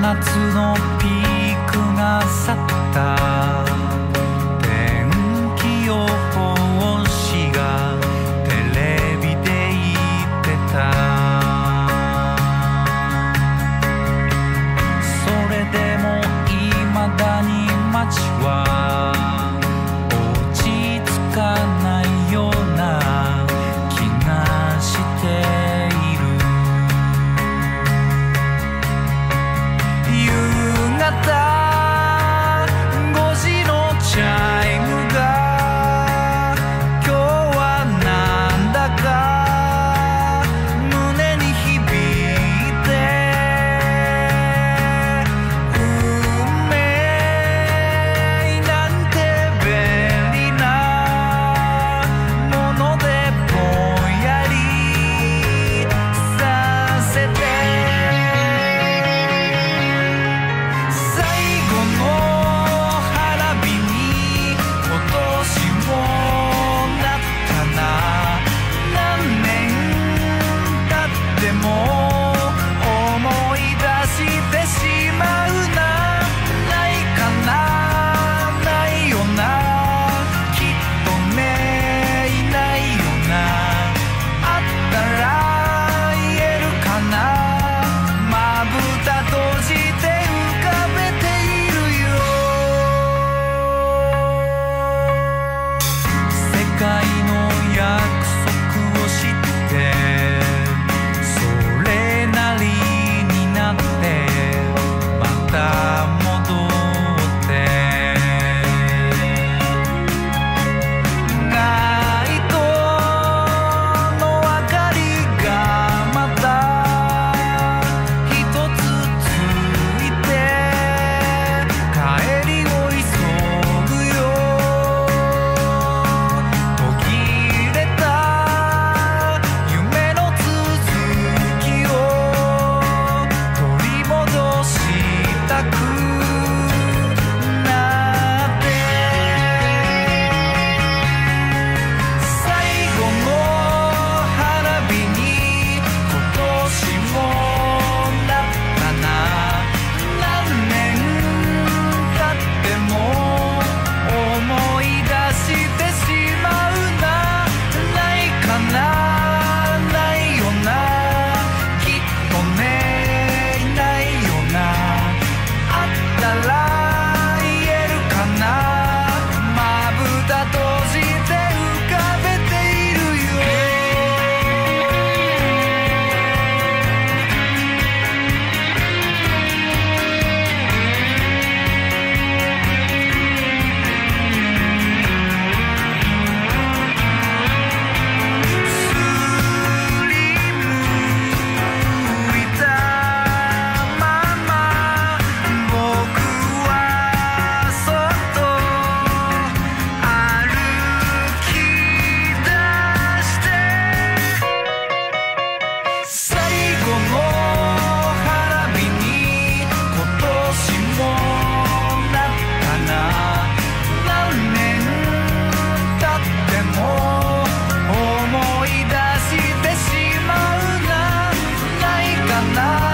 夏のピークが去った天気予報士がテレビで言ってた。それでも未だに街は落ち着かないような気がしている。夕方5時のチャイムが今日はなんだか胸に響いて、運命なんて便利なものでぼんやりさせて、最後の花火に今年もなったな。何年経っても思い出してしまうな。ないかな、ないよな、きっとね、いないよな。あったら言えるかな。まぶた閉じて浮かべているよ。世界の約束を知ってそれなりになってまた戻ってナイトの明かりがまた一つついて帰りを急ぐよ。途切れた夢の続きを取り戻したくなって、最後の花火に今年もなったな。何年経っても思い出してしまうな。ないかな、ないよな、きっとね、いないよな。あったら言えるかな。まぶた閉じて浮かべているよ。すりむいたまま僕はそっと歩き出して、最後の花火に今年もなったな。何年経っても思い出してしまうな。ないかな。